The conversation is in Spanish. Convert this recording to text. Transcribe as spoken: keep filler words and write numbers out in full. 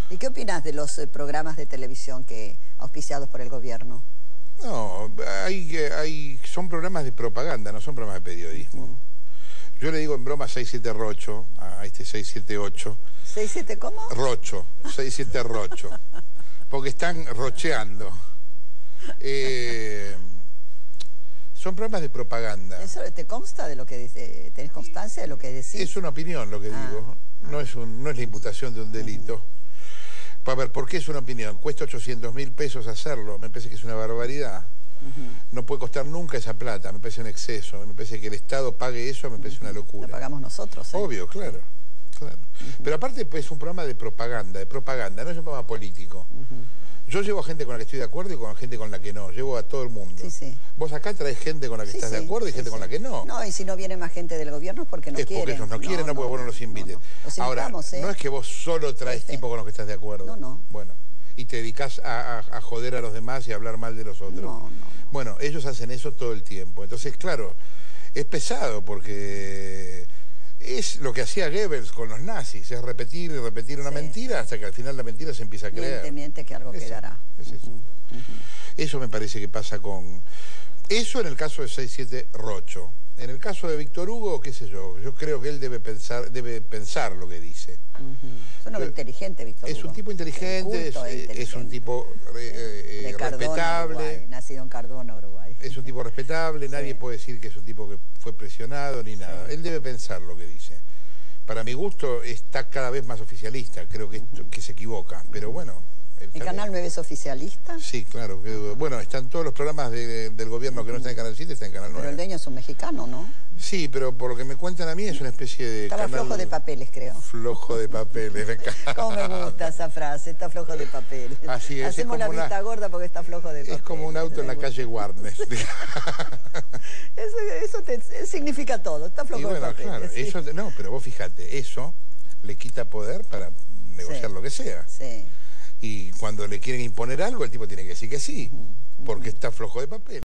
¿Y qué opinas de los eh, programas de televisión que auspiciados por el gobierno? No, hay, hay, son programas de propaganda, no son programas de periodismo. Uh-huh. Yo le digo en broma seis siete Rocho, a este seis siete ocho. ¿seis siete cómo? Rocho, seis siete Rocho. Porque están rocheando. Eh, son programas de propaganda. ¿Eso te consta de lo que dice? ¿Tenés constancia de lo que decís? Es una opinión lo que ah, digo. No, ah. es un, no es la imputación de un delito. Uh-huh. A ver, ¿por qué es una opinión? Cuesta ochocientos mil pesos hacerlo. Me parece que es una barbaridad. Uh-huh. No puede costar nunca esa plata. Me parece un exceso. Me parece que el Estado pague eso. Me parece uh-huh. una locura. Lo pagamos nosotros, ¿eh? Obvio, claro. claro. Uh-huh. Pero aparte pues, es un programa de propaganda, de propaganda. No es un programa político. Uh-huh. Yo llevo a gente con la que estoy de acuerdo y con gente con la que no. Llevo a todo el mundo. Sí, sí. Vos acá traes gente con la que sí, estás sí, de acuerdo y sí, gente sí. con la que no. No, y si no viene más gente del gobierno es porque no es quieren. Es porque ellos no quieren, no, no porque vos no los invites. No, no. Los Ahora, ¿eh? no es que vos solo traes sí, tipos con los que estás de acuerdo. No, no. Bueno, y te dedicás a, a, a joder a los demás y a hablar mal de los otros. No, no, no. Bueno, ellos hacen eso todo el tiempo. Entonces, claro, es pesado porque es lo que hacía Goebbels con los nazis, es repetir y repetir una sí. mentira hasta que al final la mentira se empieza a creer. Miente, miente que algo es quedará. Es eso. Uh-huh. Uh-huh. Eso me parece que pasa con... Eso en el caso de seis siete Rocho. En el caso de Víctor Hugo, qué sé yo, yo creo que él debe pensar, debe pensar lo que dice. Uh-huh. Es un hombre inteligente, Víctor Hugo. Es un tipo inteligente, es, es, inteligente. es un tipo eh, eh, Cardona, respetable. Uruguay, nacido en Cardona, Uruguay. Es un tipo respetable, sí. Nadie puede decir que es un tipo que fue presionado ni nada. Sí. Él debe pensar lo que dice. Para mi gusto está cada vez más oficialista, creo que, uh-huh. que se equivoca, pero bueno... ¿El también. Canal nueve es oficialista? Sí, claro. Que, bueno, están todos los programas de, del gobierno que no están en Canal siete, están en Canal nueve. Pero el dueño es un mexicano, ¿no? Sí, pero por lo que me cuentan a mí es una especie de... Está canal... flojo de papeles, creo. Flojo de papeles. Cómo me gusta esa frase, está flojo de papeles. Así es. Hacemos es la vista una... gorda porque está flojo de papeles. Es como un auto en la calle Warnes. eso eso te, significa todo, está flojo y bueno, de papeles. Claro, sí. eso, no, pero vos fíjate, eso le quita poder para negociar sí. lo que sea. Sí. Y cuando le quieren imponer algo, el tipo tiene que decir que sí, porque está flojo de papel.